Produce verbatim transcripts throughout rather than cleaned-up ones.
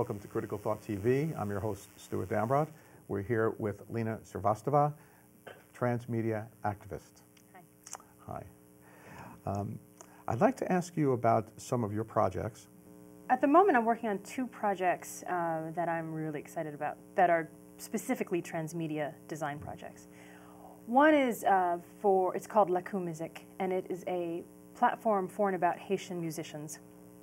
Welcome to Critical Thought T V. I'm your host, Stuart Dambrod. We're here with Lina Srivastava, Transmedia Activist. Hi. Hi. Um, I'd like to ask you about some of your projects. At the moment, I'm working on two projects uh, that I'm really excited about that are specifically transmedia design projects. One is uh, for, it's called La Musique, and it is a platform for and about Haitian musicians.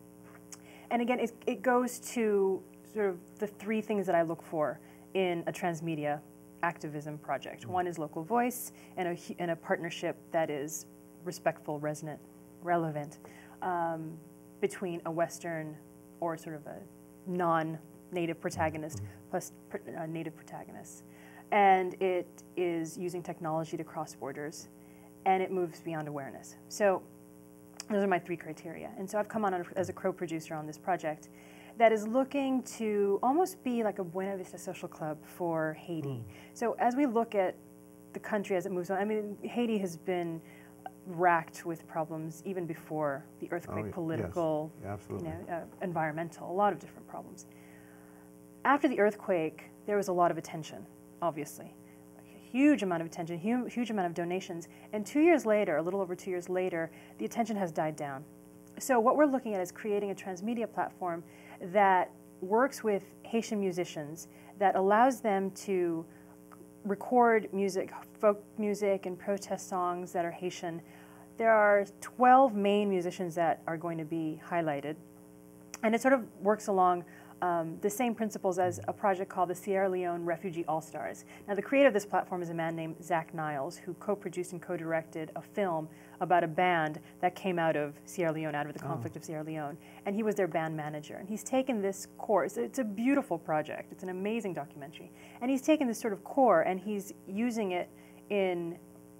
And again, it, it goes to sort of the three things that I look for in a transmedia activism project. One is local voice and a, and a partnership that is respectful, resonant, relevant um, between a Western or sort of a non-native protagonist plus uh, native protagonists. And it is using technology to cross borders, and it moves beyond awareness. So those are my three criteria. And so I've come on as a co-producer on this project that is looking to almost be like a Buena Vista Social Club for Haiti. Mm. So as we look at the country as it moves on, I mean, Haiti has been racked with problems even before the earthquake, oh, political, yes. Yeah, you know, uh, environmental, a lot of different problems. After the earthquake, there was a lot of attention, obviously. Huge amount of attention, huge, huge amount of donations, and two years later, a little over two years later, the attention has died down. So what we're looking at is creating a transmedia platform that works with Haitian musicians, that allows them to record music, folk music and protest songs that are Haitian. There are twelve main musicians that are going to be highlighted, and it sort of works along Um, the same principles as a project called the Sierra Leone Refugee All-Stars. Now, the creator of this platform is a man named Zach Niles, who co-produced and co-directed a film about a band that came out of Sierra Leone, out of the conflict oh. of Sierra Leone, and he was their band manager. And he's taken this core, it's, it's a beautiful project, it's an amazing documentary, and he's taken this sort of core and he's using it in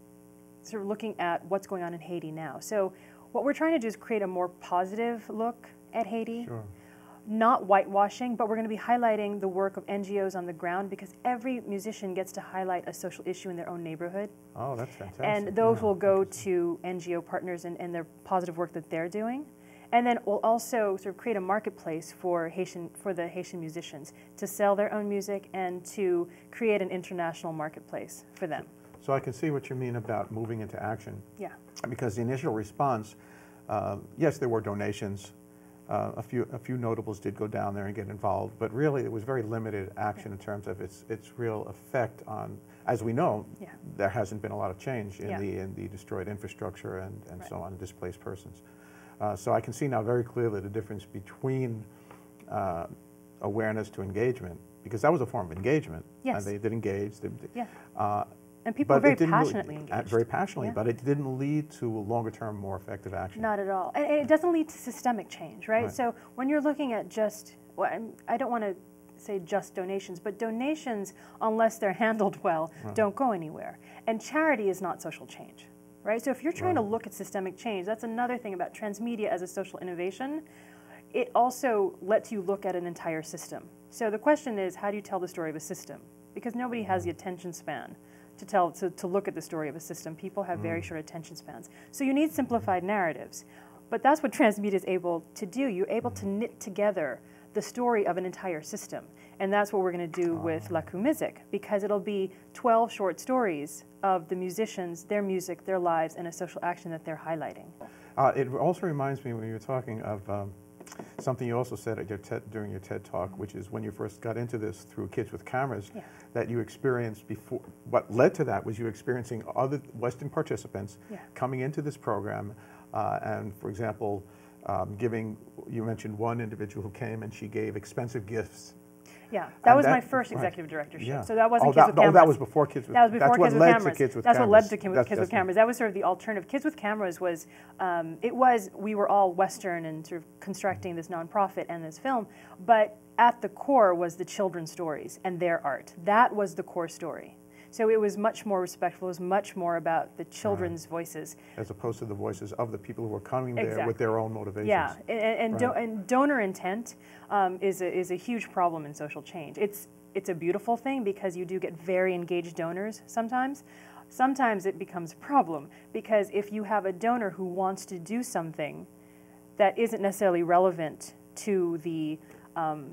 sort of looking at what's going on in Haiti now. So what we're trying to do is create a more positive look at Haiti. Sure. Not whitewashing, but we're going to be highlighting the work of N G Os on the ground, because every musician gets to highlight a social issue in their own neighborhood. Oh, that's fantastic. And those yeah. will go to N G O partners and, and their positive work that they're doing. And then we'll also sort of create a marketplace for Haitian, for the Haitian musicians to sell their own music and to create an international marketplace for them. So I can see what you mean about moving into action. Yeah. Because the initial response, uh, yes, there were donations. Uh, a few a few notables did go down there and get involved, but really it was very limited action in terms of its its real effect on, as we know, yeah. there hasn't been a lot of change in yeah. the in the destroyed infrastructure and, and right. so on, displaced persons. Uh, so I can see now very clearly the difference between uh, awareness to engagement, because that was a form of engagement. Yes. And they did engage. They, yeah. Uh, And people are very passionately really, engaged. Very passionately, yeah. but it didn't lead to longer-term, more effective action. Not at all. And it doesn't lead to systemic change, right? right. So when you're looking at just, well, I don't want to say just donations, but donations, unless they're handled well, right. don't go anywhere. And charity is not social change, right? So if you're trying right. to look at systemic change, that's another thing about transmedia as a social innovation. It also lets you look at an entire system. So the question is, how do you tell the story of a system? Because nobody has the attention span to tell, to, to look at the story of a system. People have very mm. short attention spans. So you need simplified narratives. But that's what transmedia is able to do. You're able to knit together the story of an entire system. And that's what we're going to do with La Musique, because it'll be twelve short stories of the musicians, their music, their lives, and a social action that they're highlighting. Uh, it also reminds me, when you were talking of um, something you also said at your TED, during your TED Talk, which is when you first got into this through Kids with Cameras, yeah. that you experienced before, what led to that was you experiencing other Western participants yeah. coming into this program, uh, and for example, um, giving, you mentioned one individual who came and she gave expensive gifts. Yeah, that and was that, my first right. executive directorship. Yeah. So that wasn't oh, Kids that, with Cameras. Oh, that was before Kids with Cameras. That was before Kids with with Cameras. Kids with That's Cameras. what led to Kids, that's, Kids that's with Cameras. That was sort of the alternative. Kids with Cameras was, um, it was, we were all Western and sort of constructing this nonprofit and this film, but at the core was the children's stories and their art. That was the core story. So it was much more respectful. It was much more about the children's right. voices. As opposed to the voices of the people who were coming there exactly. with their own motivations. Yeah, and, and, right. do, and donor intent um, is, a, is a huge problem in social change. It's, it's a beautiful thing because you do get very engaged donors sometimes. Sometimes it becomes a problem because if you have a donor who wants to do something that isn't necessarily relevant to the, um,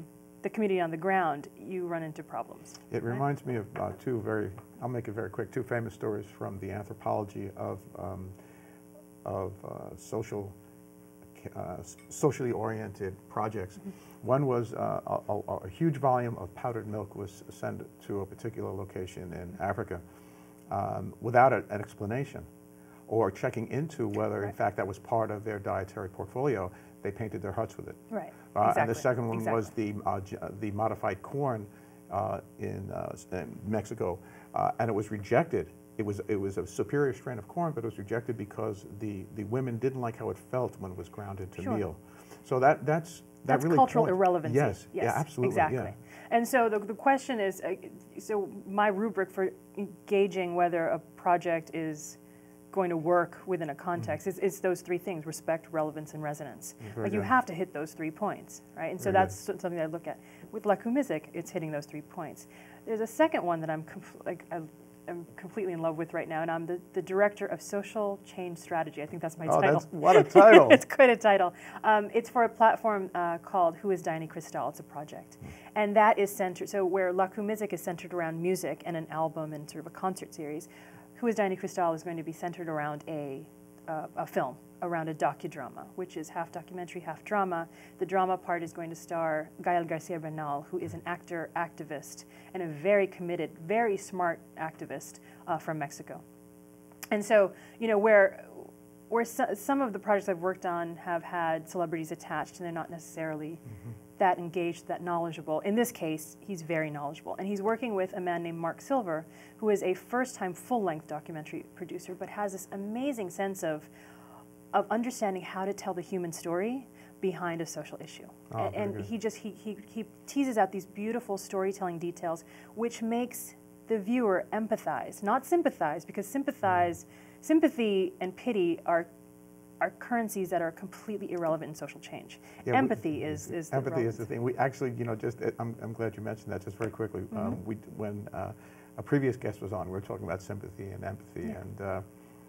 the community on the ground, you run into problems. It right? reminds me of uh, two very, I'll make it very quick, two famous stories from the anthropology of, um, of uh, social, uh, socially oriented projects. Mm-hmm. One was uh, a, a, a huge volume of powdered milk was sent to a particular location in Africa um, without a, an explanation or checking into whether, right. in fact, that was part of their dietary portfolio. They painted their huts with it. Right. Uh, exactly. And the second one exactly. was the uh, j- uh, the modified corn uh, in, uh, in Mexico, uh, and it was rejected. It was it was a superior strain of corn, but it was rejected because the the women didn't like how it felt when it was ground into sure. meal. So that that's that that's really cultural point, irrelevancy. Yes. Yes. Yeah. Absolutely. Exactly. Yeah. And so the the question is, uh, so my rubric for gauging whether a project is going to work within a context mm-hmm. is, is those three things: respect, relevance, and resonance. Very like you good. have to hit those three points, right? And so Very that's good. something that I look at. With La Cumizic, it's hitting those three points. There's a second one that I'm compl- like I, I'm completely in love with right now, and I'm the, the director of social change strategy. I think that's my oh, title. That's, what a title! It's quite a title. Um, it's for a platform uh, called Who is Diane Cristal? It's a project, mm. and that is centered. So where La Cumizic is centered around music and an album and sort of a concert series, Who is Diane Cristal is going to be centered around a, uh, a film, around a docudrama, which is half documentary, half drama. The drama part is going to star Gael Garcia Bernal, who is an actor, activist, and a very committed, very smart activist uh, from Mexico. And so, you know, where, where so, some of the projects I've worked on have had celebrities attached, and they're not necessarily mm-hmm. that engaged, that knowledgeable. In this case, he's very knowledgeable. And he's working with a man named Mark Silver, who is a first-time full-length documentary producer, but has this amazing sense of, of understanding how to tell the human story behind a social issue. Oh, and and he just, he, he, he teases out these beautiful storytelling details, which makes the viewer empathize, not sympathize, because sympathize, mm. sympathy and pity are are currencies that are completely irrelevant in social change. Yeah, empathy we, is, is empathy the is the thing. We actually, you know, just I'm, I'm glad you mentioned that. Just very quickly, mm-hmm. um, we when uh, a previous guest was on, we were talking about sympathy and empathy, yeah. and uh,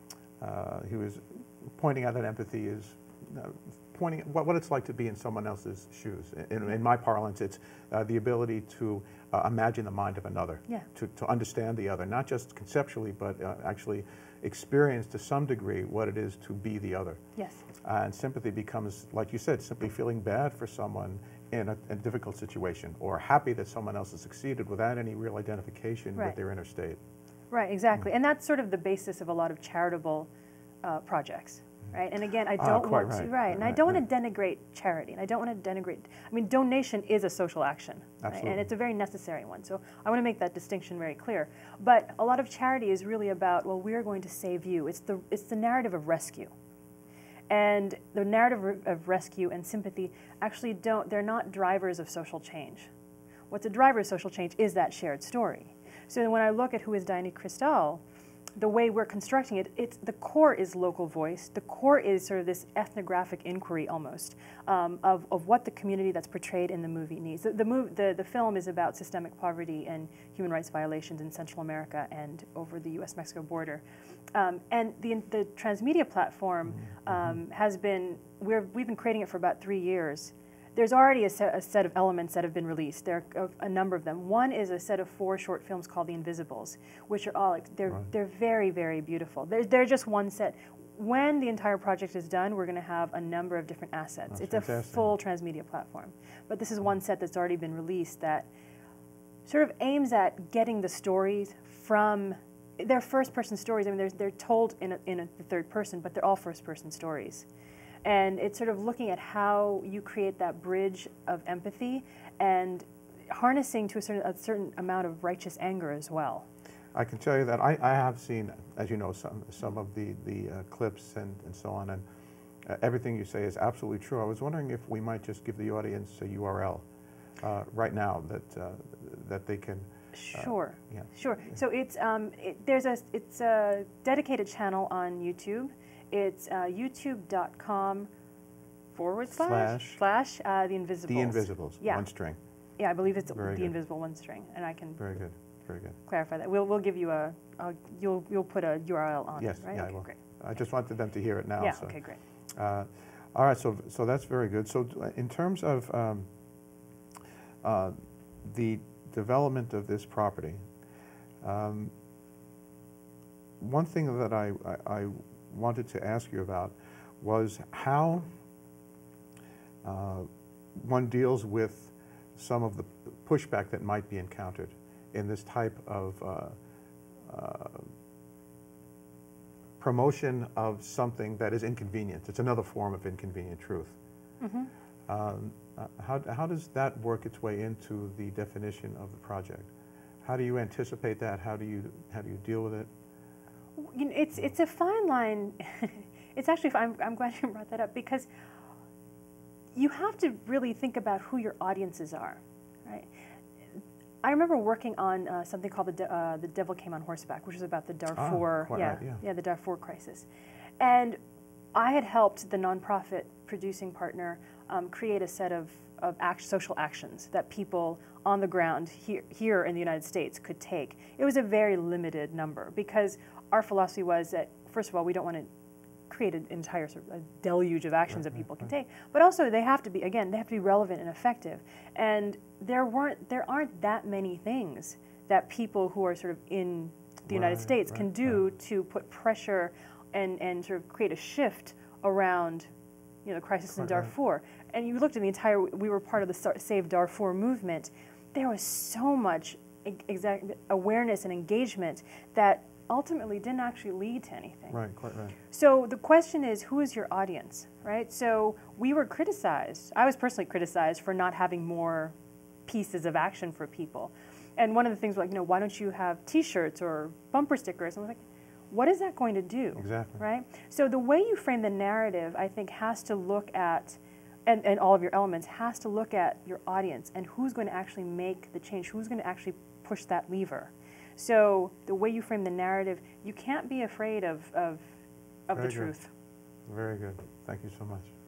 uh, he was pointing out that empathy is uh, pointing at what, what it's like to be in someone else's shoes. In, in my parlance, it's uh, the ability to uh, imagine the mind of another, yeah. to to understand the other, not just conceptually, but uh, actually experience to some degree what it is to be the other. Yes. Uh, and sympathy becomes, like you said, simply feeling bad for someone in a, a difficult situation, or happy that someone else has succeeded without any real identification right. with their inner state. Right, exactly. Mm-hmm. And that's sort of the basis of a lot of charitable uh, projects. Right, and again, I don't ah, want right. to, right, and right, I don't right. want to denigrate charity, and I don't want to denigrate, I mean, donation is a social action, right? And it's a very necessary one, so I want to make that distinction very clear. But a lot of charity is really about, well, we're going to save you. It's the, it's the narrative of rescue. And the narrative of rescue and sympathy actually don't, they're not drivers of social change. What's a driver of social change is that shared story. So when I look at Who is Diane Cristal, the way we're constructing it, it's, the core is local voice. The core is sort of this ethnographic inquiry almost um, of, of what the community that's portrayed in the movie needs. The, the, mov the, the film is about systemic poverty and human rights violations in Central America and over the U S Mexico border. Um, and the, the Transmedia platform um, has been, we're, we've been creating it for about three years. There's already a set, a set of elements that have been released. There are a, a number of them. One is a set of four short films called The Invisibles, which are all, like, they're, right. they're very, very beautiful. They're, they're just one set. When the entire project is done, we're going to have a number of different assets. That's it's fantastic. a full Transmedia platform. But this is one set that's already been released that sort of aims at getting the stories from, they're first-person stories. I mean, they're, they're told in a, in a third person, but they're all first-person stories. And it's sort of looking at how you create that bridge of empathy and harnessing to a certain, a certain amount of righteous anger as well. I can tell you that I, I have seen, as you know, some, some of the, the uh, clips and, and so on, and uh, everything you say is absolutely true. I was wondering if we might just give the audience a U R L uh, right now that, uh, that they can... Uh, sure, yeah. sure. So it's, um, it, there's a, it's a dedicated channel on YouTube. It's uh, youtube.com forward slash, slash uh, The Invisibles. The Invisibles, yeah. one string. Yeah, I believe it's Very The good. Invisible one string, and I can Very good, very good. clarify that. We'll, we'll give you a, a you'll, you'll put a U R L on yes, it, right? Yeah, okay, I will. Great. I just wanted them to hear it now. Yeah, so. okay, great. Uh, all right, so, so that's very good. So uh, in terms of um, uh, the development of this property, um, one thing that I, I, I wanted to ask you about was how uh, one deals with some of the pushback that might be encountered in this type of uh, uh, promotion of something that is inconvenient. It's another form of inconvenient truth. Mm-hmm. um, uh, how, how does that work its way into the definition of the project? How do you anticipate that? How do you, how do you deal with it? You know, it's, it's a fine line. It's actually, I'm, I'm glad you brought that up, because you have to really think about who your audiences are, right? I remember working on uh, something called the, De uh, the Devil Came on Horseback, which is about the Darfur, ah, yeah, right, yeah. yeah, the Darfur crisis. And I had helped the nonprofit producing partner um, create a set of, of act social actions that people on the ground here, here in the United States could take. It was a very limited number, because our philosophy was that, first of all, we don't want to create an entire sort of a deluge of actions right, that people right, can right. take, but also they have to be, again, they have to be relevant and effective. And there weren't, there aren't that many things that people who are sort of in the Right, United States right, can do right. to put pressure and, and sort of create a shift around, you know, the crisis in Right, Darfur. right. And you looked at the entire, we were part of the Save Darfur movement. There was so much exact awareness and engagement that ultimately didn't actually lead to anything. Right, quite right. So the question is, who is your audience, right? So we were criticized. I was personally criticized for not having more pieces of action for people. And one of the things was like, you know, why don't you have T-shirts or bumper stickers? And I was like, what is that going to do? Exactly. Right? So the way you frame the narrative, I think, has to look at, and, and all of your elements, has to look at your audience and who's going to actually make the change, who's going to actually push that lever. So the way you frame the narrative, you can't be afraid of, of, of the Very good. truth. Very good. Thank you so much.